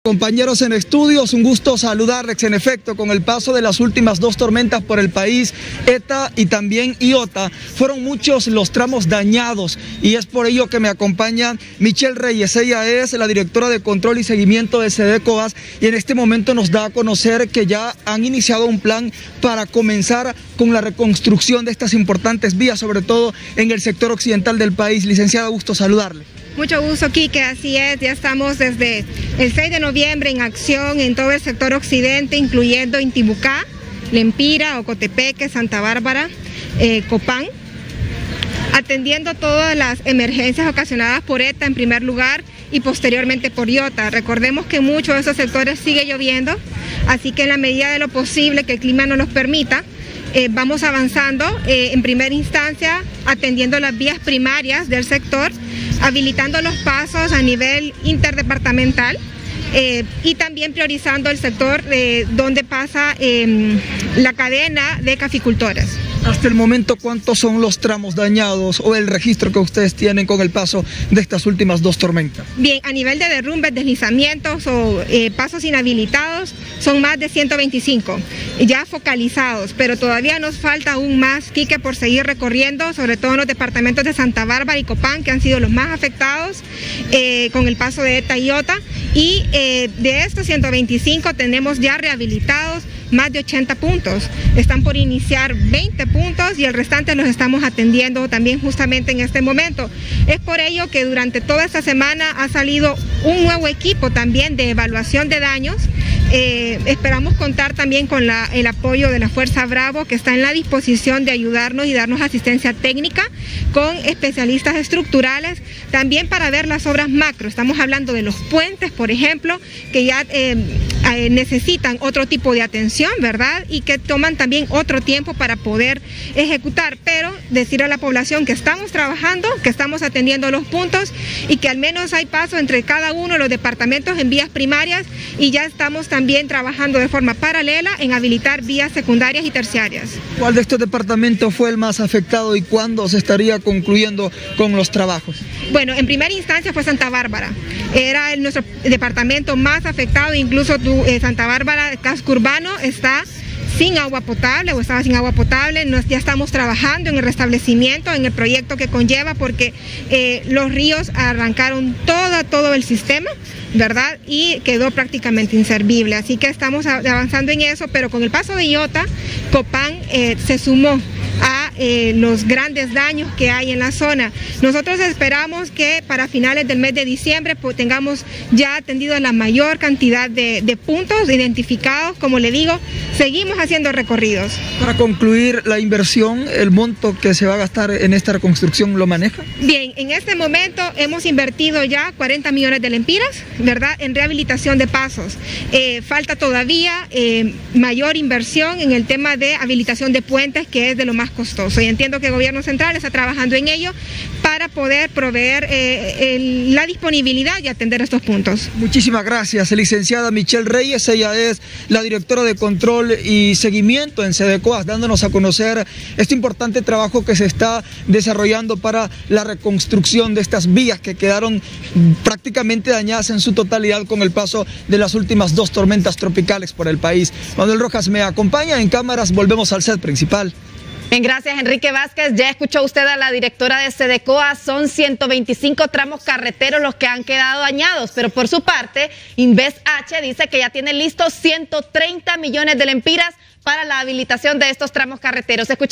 Compañeros en estudios, un gusto saludarles. En efecto, con el paso de las últimas dos tormentas por el país, ETA y también Iota, fueron muchos los tramos dañados y es por ello que me acompaña Michelle Reyes. Ella es la directora de control y seguimiento de SEDECOAS y en este momento nos da a conocer que ya han iniciado un plan para comenzar con la reconstrucción de estas importantes vías, sobre todo en el sector occidental del país. Licenciada, gusto saludarle. Mucho gusto, Quique, así es, ya estamos desde el 6 de noviembre en acción en todo el sector occidente, incluyendo Intibucá, Lempira, Ocotepeque, Santa Bárbara, Copán, atendiendo todas las emergencias ocasionadas por ETA en primer lugar y posteriormente por Iota. Recordemos que en muchos de esos sectores sigue lloviendo, así que en la medida de lo posible que el clima nos los permita, vamos avanzando en primera instancia atendiendo las vías primarias del sector, habilitando los pasos a nivel interdepartamental y también priorizando el sector donde pasa la cadena de caficultores. Hasta el momento, ¿cuántos son los tramos dañados o el registro que ustedes tienen con el paso de estas últimas dos tormentas? Bien, a nivel de derrumbes, deslizamientos o pasos inhabilitados, son más de 125 ya focalizados, pero todavía nos falta aún más, Quique, por seguir recorriendo, sobre todo en los departamentos de Santa Bárbara y Copán, que han sido los más afectados con el paso de ETA y Iota, y de estos 125 tenemos ya rehabilitados más de 80 puntos, están por iniciar 20 puntos y el restante los estamos atendiendo también justamente en este momento. Es por ello que durante toda esta semana ha salido un nuevo equipo también de evaluación de daños. Esperamos contar también con el apoyo de la Fuerza Bravo, que está en la disposición de ayudarnos y darnos asistencia técnica con especialistas estructurales, también para ver las obras macro. Estamos hablando de los puentes, por ejemplo, que ya necesitan otro tipo de atención, ¿verdad? Y que toman también otro tiempo para poder ejecutar, pero decir a la población que estamos trabajando, que estamos atendiendo los puntos y que al menos hay paso entre cada uno de los departamentos en vías primarias y ya estamos también trabajando de forma paralela en habilitar vías secundarias y terciarias. ¿Cuál de estos departamentos fue el más afectado y cuándo se estaría concluyendo con los trabajos? Bueno, en primera instancia fue Santa Bárbara, era nuestro departamento más afectado, incluso Santa Bárbara, el casco urbano, está sin agua potable o estaba sin agua potable. Ya estamos trabajando en el restablecimiento, en el proyecto que conlleva, porque los ríos arrancaron todo el sistema, ¿verdad? Y quedó prácticamente inservible, así que estamos avanzando en eso, pero con el paso de Iota, Copán se sumó a los grandes daños que hay en la zona. Nosotros esperamos que para finales del mes de diciembre tengamos ya atendido la mayor cantidad de puntos identificados. Como le digo, seguimos haciendo recorridos. Para concluir la inversión, ¿el monto que se va a gastar en esta reconstrucción lo maneja? Bien, en este momento hemos invertido ya 40 millones de lempiras, ¿verdad?, en rehabilitación de pasos. Falta todavía mayor inversión en el tema de habilitación de puentes, que es de lo más costoso. Y entiendo que el gobierno central está trabajando en ello para poder proveer la disponibilidad y atender estos puntos. Muchísimas gracias, licenciada Michelle Reyes. Ella es la directora de control y seguimiento en SEDECOAS, dándonos a conocer este importante trabajo que se está desarrollando para la reconstrucción de estas vías que quedaron prácticamente dañadas en su totalidad con el paso de las últimas dos tormentas tropicales por el país. Manuel Rojas me acompaña en cámaras, volvemos al set principal. Bien, gracias Enrique Vázquez. Ya escuchó usted a la directora de SEDECOAS, son 125 tramos carreteros los que han quedado dañados, pero por su parte, Inves H dice que ya tiene listos 130 millones de lempiras para la habilitación de estos tramos carreteros.